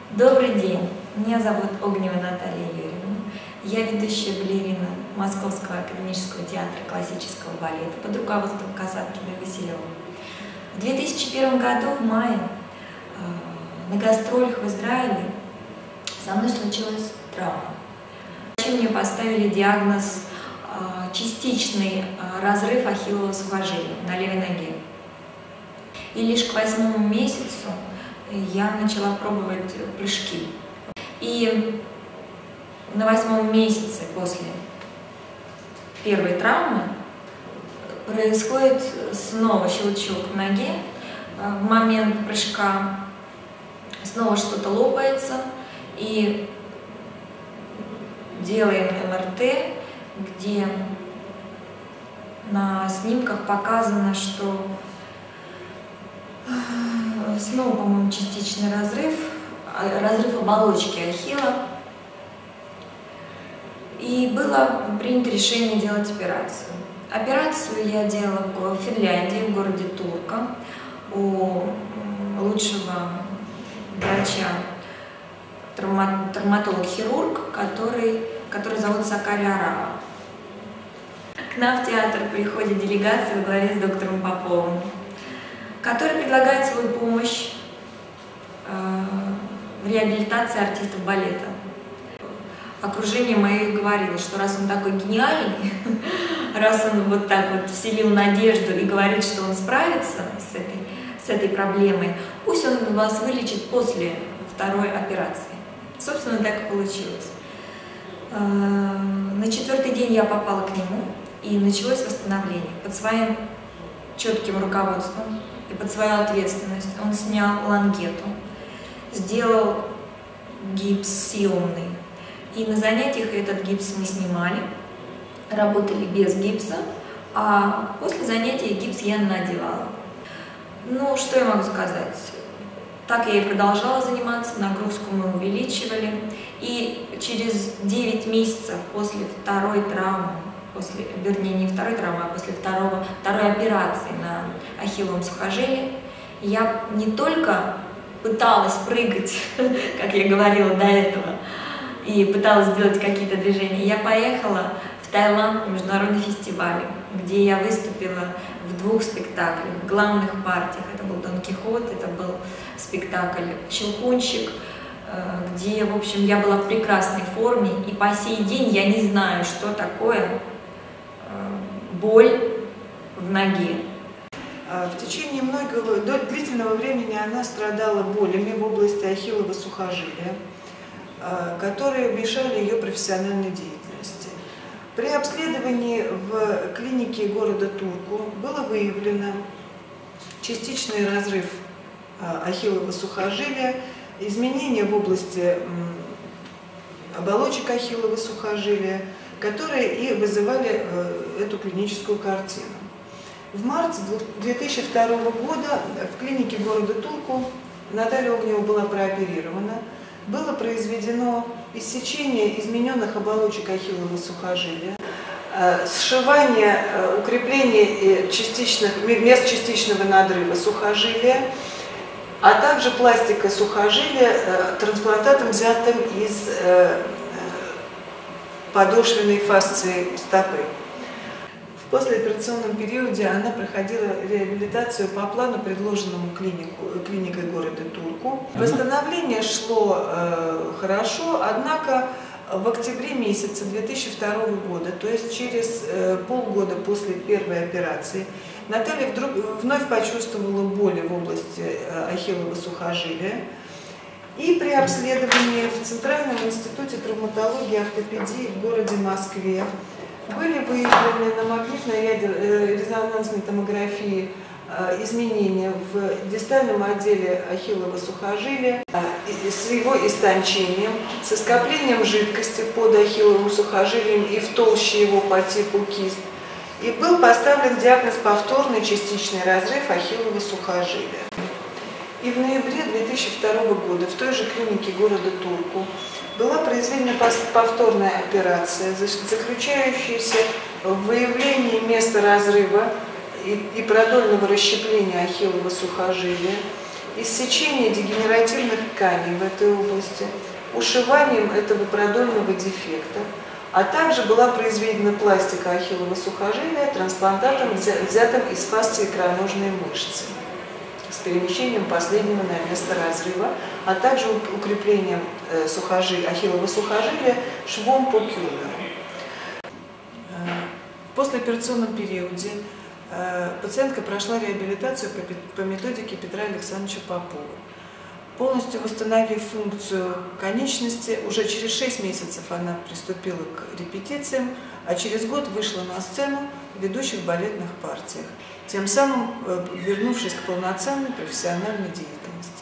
Добрый день, меня зовут Огнева Наталья Юрьевна. Я ведущая балерина Московского академического театра классического балета под руководством Касаткина и Василева. В 2001 году, в мае, на гастролях в Израиле со мной случилась травма. Мне поставили диагноз частичный разрыв ахиллового сухожилия на левой ноге. И лишь к 8-му месяцу я начала пробовать прыжки. И на 8-м месяце после первой травмы происходит снова щелчок в ноге. В момент прыжка снова что-то лопается, и делаем МРТ, где на снимках показано, что снова, по-моему, частичный разрыв оболочки ахилла. И было принято решение делать операцию. Операцию я делала в Финляндии, в городе Турка, у лучшего врача, травматолог-хирург, который зовут Сакари Арава. К нам в театр приходит делегация во главе с доктором Поповым, который предлагает свою помощь в реабилитации артистов балета. Окружение мое говорило, что раз он такой гениальный, раз он вот так вот вселил надежду и говорит, что он справится с этой проблемой, пусть он вас вылечит после второй операции. Собственно, так и получилось. На 4-й день я попала к нему, и началось восстановление. Под своим четким руководством и под свою ответственность он снял лангету, сделал гипс съемный. И на занятиях этот гипс мы снимали, работали без гипса, а после занятия гипс я надевала. Ну, что я могу сказать? Так я и продолжала заниматься, нагрузку мы увеличивали. И через 9 месяцев после второй травмы, вернее, не второй травмы, а после второй операции на ахилловом сухожилии, я не только пыталась прыгать, как я говорила до этого, и пыталась сделать какие-то движения, я поехала в Таиланд на международный фестиваль, где я выступила в 2 спектаклях, в главных партиях. Это был Дон Кихот, это был спектакль «Щелкунчик», где, в общем, я была в прекрасной форме, и по сей день я не знаю, что такое боль в ноге. В течение длительного времени она страдала болями в области ахиллова сухожилия, которые мешали ее профессиональной деятельности. При обследовании в клинике города Турку было выявлено частичный разрыв ахиллова сухожилия, изменения в области оболочек ахиллова сухожилия, которые и вызывали эту клиническую картину. В марте 2002 года в клинике города Турку Наталья Огнева была прооперирована. Было произведено иссечение измененных оболочек ахиллова сухожилия, сшивание, укрепление мест частичного надрыва сухожилия, а также пластика сухожилия трансплантатом, взятым из подошвенной фасции стопы. В послеоперационном периоде она проходила реабилитацию по плану, предложенному клиникой города Турку. Восстановление шло хорошо, однако в октябре месяце 2002 года, то есть через полгода после первой операции, Наталья вновь почувствовала боли в области ахиллова сухожилия. И при обследовании в Центральном институте травматологии и ортопедии в городе Москве были выявлены на магнитной резонансной томографии изменения в дистальном отделе ахиллова сухожилия с его истончением, со скоплением жидкости под ахилловым сухожилием и в толще его по типу кист. И был поставлен диагноз повторный частичный разрыв ахиллова сухожилия. И в ноябре 2002 года в той же клинике города Турку была произведена повторная операция, заключающаяся в выявлении места разрыва и продольного расщепления ахиллова сухожилия, иссечением дегенеративных тканей в этой области, ушиванием этого продольного дефекта, а также была произведена пластика ахиллова сухожилия трансплантатом, взятым из фасции икроножной мышцы, с перемещением последнего на место разрыва, а также укреплением ахиллова сухожилия швом по кюллеру. В послеоперационном периоде пациентка прошла реабилитацию по методике Петра Александровича Попова. Полностью восстановив функцию конечности, уже через 6 месяцев она приступила к репетициям, а через год вышла на сцену в ведущих балетных партиях, тем самым вернувшись к полноценной профессиональной деятельности.